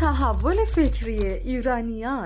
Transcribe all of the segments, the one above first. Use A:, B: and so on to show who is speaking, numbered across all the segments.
A: تحول فکری ایرانیان.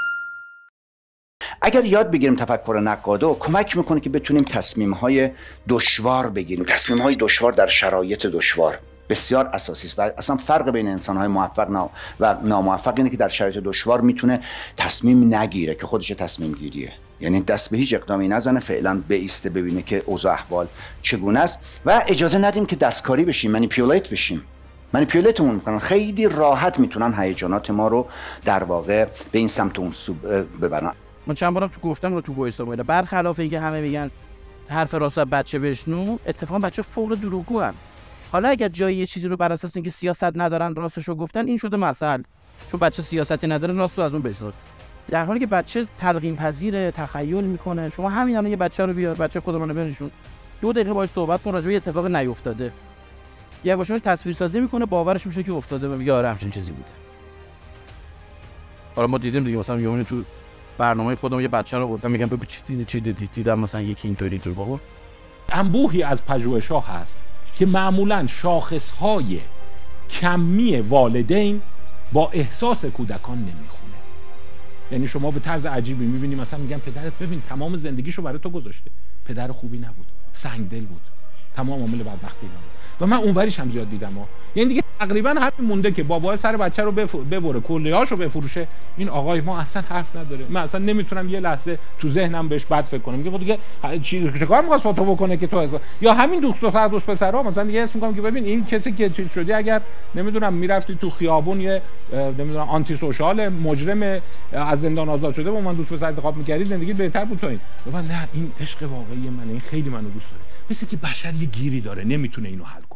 B: اگر یاد بگیریم تفکر نقادو کمک میکنه که بتونیم تصمیم‌های دشوار بگیریم. تصمیم‌های دشوار در شرایط دشوار بسیار اساسی است و اصلا فرق بین انسان‌های موفق و ناموفق اینه که در شرایط دشوار میتونه تصمیم نگیره که خودش تصمیم گیریه، یعنی دست به هیچ اقدامی نزنه، فعلا بایسته ببینه که اوضاع احوال چگونه است و اجازه ندیم که دستکاری بشیم، مانیپیولیت بشیم. مانیپیولیتمون میکنن، خیلی راحت میتونن هیجانات ما رو در واقع به این سمت اون سو ببرن.
C: من چند بارم تو گفتم رو تو وایس اومده، برخلاف اینکه همه میگن حرف راست بچه بشنو، اتفاقا بچه فوق دروغگو ان. حالا اگر جایی یه چیزی رو بر اساس اینکه سیاست ندارن راستش رو گفتن، این شده مثل، چون بچه سیاستی نداره راستو از اون بشنو. در حالی که بچه تلقین پذیر، تخیل میکنه. شما همین الان یه بچه رو بیار، بچه خودمون رو بنشون 2 دقیقه باهاش صحبت کن راجع به اتفاق نیافتاده، یواشاش تصویر سازی میکنه، باورش میشه که افتاده و میگه آره همچین چیزی بوده. حالا ما دیدیم دیگه، مثلا یومین تو برنامه خودمون یه بچه رو بردم میگم بگو چی دیدم، مثلا یکی اینطوری تو بابا.
D: انبوهی از پژوهش‌ها هست که معمولاً شاخص‌های کمی والدین با احساس کودکان نمیخونه. یعنی شما به طرز عجیبی میبینی مثلا میگن پدرت ببین تمام زندگیشو برای تو گذاشته، پدر خوبی نبود، سنگدل بود، تمام عامل بدبختی نبود. و من اونوریش هم زیاد دیدم یعنی دیگه تقریبا همین مونده که بابا سر بچه رو ببره کلیه‌اشو بفروشه، این آقای ما اصلا حرف نداره. من اصلا نمیتونم یه لحظه تو ذهنم بهش بد فکر کنم، میگه دیگه چیکار می‌خواست با تو بکنه که تو یا همین دوست پسرا مثلا دیگه اسم میگم که ببین این کسی که چیز شدی، اگر نمیدونم میرفتی تو خیابون یه نمیدونم آنتی سوشال مجرم از زندان آزاد شده با من دوست پسر انتخاب می‌کردی، زندگی بهتر بود تو این. نه این عشق واقعی منه، این خیلی منو دوست داره. مثل که بشر یه گیری داره نمیتونه اینو حل